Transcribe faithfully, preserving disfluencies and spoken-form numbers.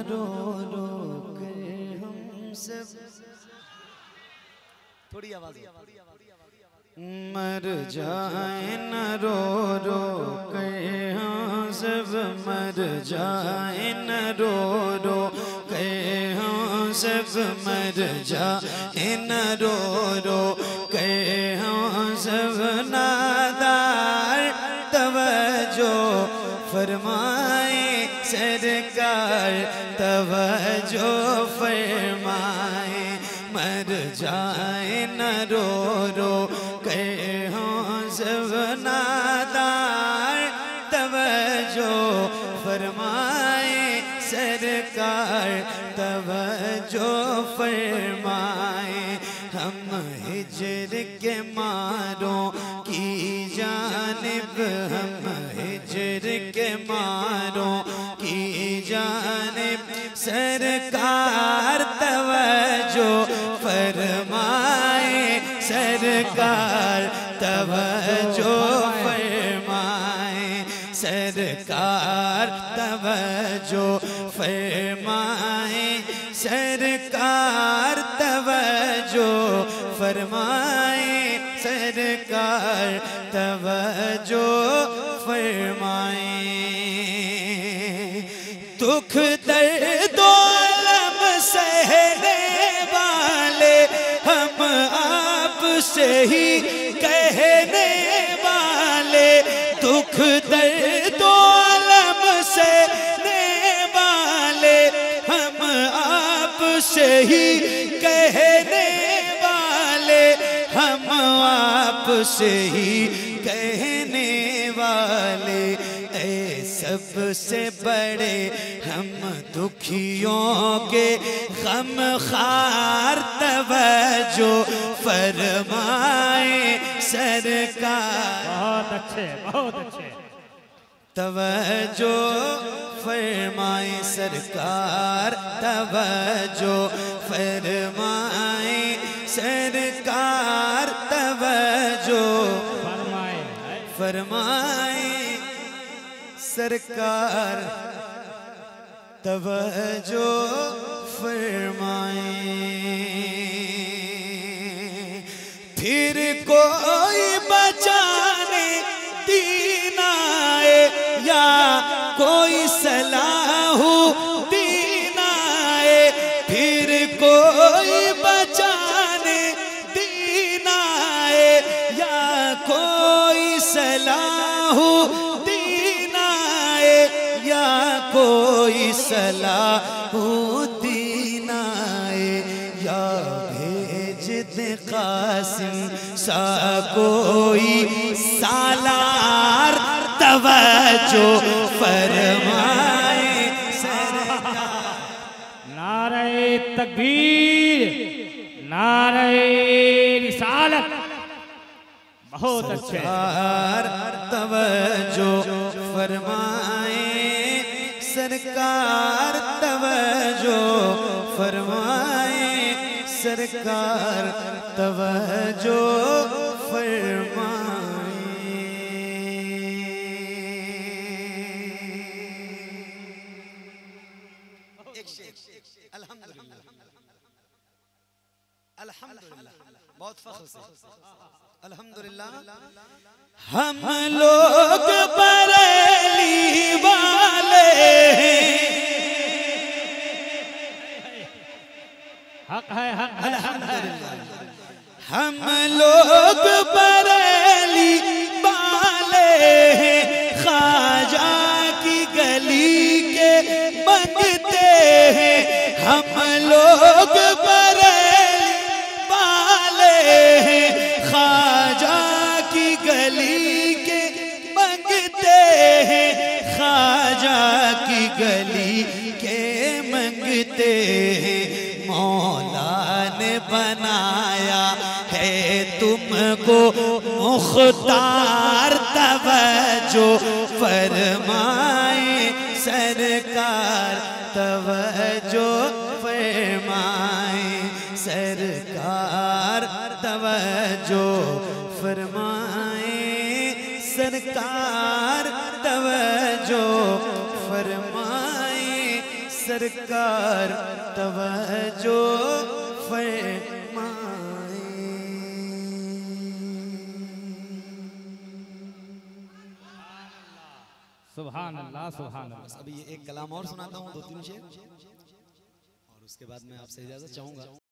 रो रो कर हम सब, थोड़ी आवाज, मर जाए न रो रो कर हम सब, मर जाए न रो रो कर हम सब, मर जाए न रो रो कर हम सब। नादार तवज्जो फरमाए सरकार, तवज्जो फरमाए, मर जाए न रो रो कहे हो सब। नादार तवज्जो फरमाए सरकार, तवज्जो फरमाए। हम हिजर के मारों की जानिब, हम हिजर के मारों की जानिब, सरकार तवज्जो फरमाए सरकार, तवज्जो फरमाए सरकार, तवज्जो फरमाए सरकार, तवज्जो फरमाए सरकार, तवज्जो फरमाए। दुख दर्द अलम सहने वाले हम आप से ही कहने वाले, दुख दर्द अलम सहने वाले हम आप से ही कहने वाले, हम आप से ही कहने वाले। ऐ सबसे बड़े हम दुखियों के गम खार, तवज्जो फरमाए सरकार। बहुत अच्छे, बहुत अच्छे। तवज्जो फरमाए सरकार, तवज्जो फरमाए सरकार, तवज्जो फरमाए फरमाए सरकार, तवज्जो फरमाए। फिर कोई बचाने दीन आए, या कोई सलाह दीन आए, फिर कोई बचाने दीन आए, या कोई सलाह दीन आए, या कोई सलाह दीन आए। या भेज दे कासिम सा कोई सालार, तवज्जो फरमाए सरकार। नारे तकबीर, नारे रिसालत। बहुत अच्छे। तवज्जो फरमाए सरकार, तवज्जो फरमाए सरकार, तवज्जो फरमाए। अल्हम्दुलिल्लाह, अल्हम्दुलिल्लाह, बहुत फख्र से अल्हम्दुलिल्लाह। हम लोग बरेली वाले हक है, हक है। अल्हम्दुलिल्लाह, हम लोग बरेली वाले हैं, ख्वाजा की गली के मंगते हैं। हम लोग बरेली वाले हैं, ख्वाजा की गली के मंगते हैं, ख्वाजा की गली के मंगते हैं। मौला ने बनाया है तुमको मुख्तार, तवज्जो फरमाए सरकार, तवज्जो फरमाए सरकार, तवज्जो फरमाए सरकार, तवज्जो फरमाए सरकार तवज्जो फरमाए। सुभान अल्लाह सुभान अल्लाह। अभी एक कलाम और सुनाता हूँ, दो तीन शेर, और उसके बाद मैं आपसे इजाजत चाहूंगा।